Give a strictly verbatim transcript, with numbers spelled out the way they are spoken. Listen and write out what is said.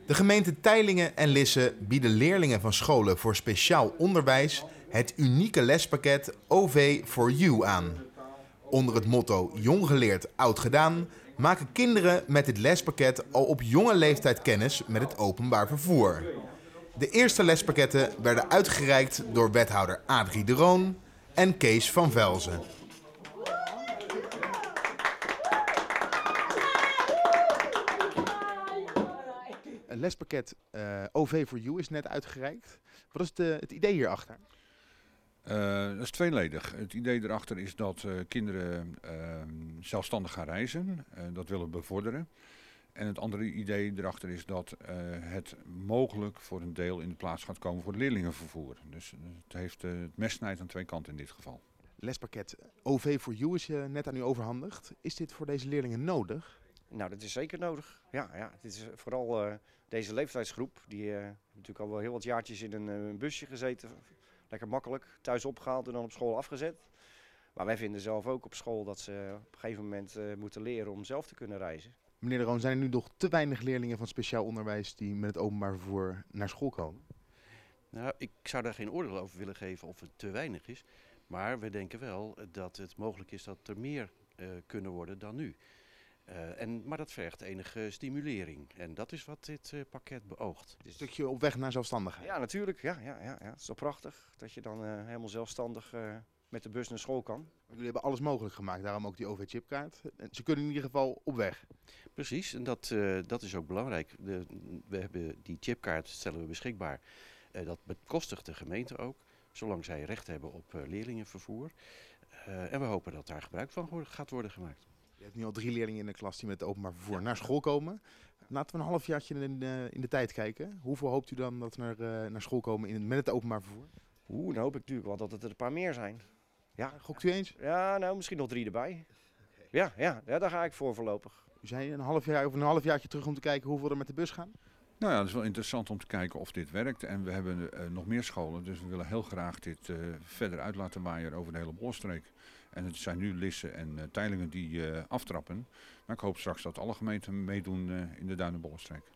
De gemeenten Teylingen en Lisse bieden leerlingen van scholen voor speciaal onderwijs het unieke lespakket O V for You aan. Onder het motto Jong geleerd, oud gedaan maken kinderen met dit lespakket al op jonge leeftijd kennis met het openbaar vervoer. De eerste lespakketten werden uitgereikt door wethouder Adrie de Roon en Kees van Velzen. Een lespakket uh, O V for You is net uitgereikt. Wat is de, het idee hierachter? Uh, dat is tweeledig. Het idee erachter is dat uh, kinderen uh, zelfstandig gaan reizen. Uh, dat willen we bevorderen. En het andere idee erachter is dat uh, het mogelijk voor een deel in de plaats gaat komen voor het leerlingenvervoer. Dus uh, het heeft uh, het mes snijdt aan twee kanten in dit geval. Lespakket O V for You is uh, net aan u overhandigd. Is dit voor deze leerlingen nodig? Nou, dat is zeker nodig. Ja, ja. Het is vooral uh, deze leeftijdsgroep. Die uh, natuurlijk al wel heel wat jaartjes in een, uh, een busje gezeten. Lekker makkelijk, thuis opgehaald en dan op school afgezet. Maar wij vinden zelf ook op school dat ze op een gegeven moment uh, moeten leren om zelf te kunnen reizen. Meneer de Roon, zijn er nu nog te weinig leerlingen van speciaal onderwijs die met het openbaar vervoer naar school komen? Nou, ik zou daar geen oordeel over willen geven of het te weinig is. Maar we denken wel dat het mogelijk is dat er meer uh, kunnen worden dan nu. Uh, en, maar dat vergt enige stimulering. En dat is wat dit uh, pakket beoogt. Een stukje op weg naar zelfstandigheid. Ja, natuurlijk. Ja, ja, ja, ja. Het is toch prachtig dat je dan uh, helemaal zelfstandig uh, met de bus naar school kan. Jullie hebben alles mogelijk gemaakt, daarom ook die O V-chipkaart. Ze kunnen in ieder geval op weg. Precies, en dat, uh, dat is ook belangrijk. De, we hebben die chipkaart stellen we beschikbaar. Uh, dat bekostigt de gemeente ook, zolang zij recht hebben op uh, leerlingenvervoer. Uh, en we hopen dat daar gebruik van gaat worden gemaakt. Je hebt nu al drie leerlingen in de klas die met het openbaar vervoer naar school komen. Laten we een halfjaartje in de, in de tijd kijken. Hoeveel hoopt u dan dat er uh, naar school komen in, met het openbaar vervoer? Oeh, dan hoop ik natuurlijk wel dat het er een paar meer zijn. Ja, gokt u eens? Ja, nou misschien nog drie erbij. Okay. Ja, ja, ja, daar ga ik voor voorlopig. U zei een half jaar of een halfjaartje terug om te kijken hoeveel er met de bus gaan? Nou ja, dat is wel interessant om te kijken of dit werkt. En we hebben uh, nog meer scholen, dus we willen heel graag dit uh, verder uit laten waaien over de hele Bollenstreek. En het zijn nu Lisse en uh, Teylingen die uh, aftrappen. Maar ik hoop straks dat alle gemeenten meedoen uh, in de Duinen-Bollenstreek.